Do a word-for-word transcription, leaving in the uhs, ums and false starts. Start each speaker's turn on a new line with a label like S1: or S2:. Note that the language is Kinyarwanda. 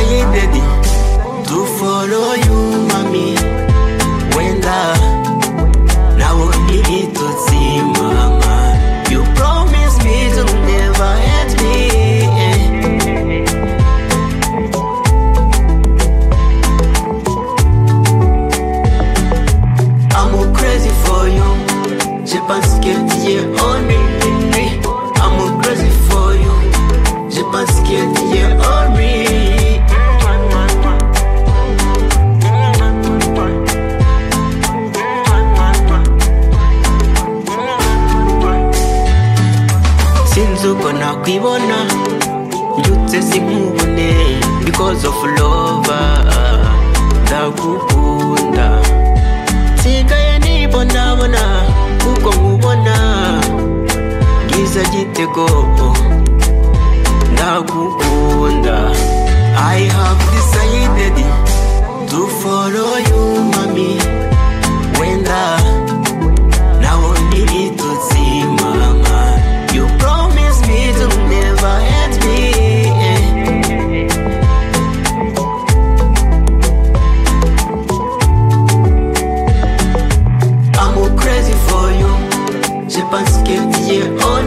S1: decided to follow you, mommy. When the now only it to see, mama. You promised me to never hurt me. I'm crazy for you. J'ai pense que tu es on me. I'm crazy for you. J'ai pense que tu es on me. Sinzuko na kwibona Yutse sinkubone Because of love Ndagukunda Sigaye nibona bona Kuko nkubona Giza gitego Ndagukunda I have decided To follow you, mommy. When the Now only it to see, mama. You promised me to never hurt me. I'm crazy for you. Je pense que tu es on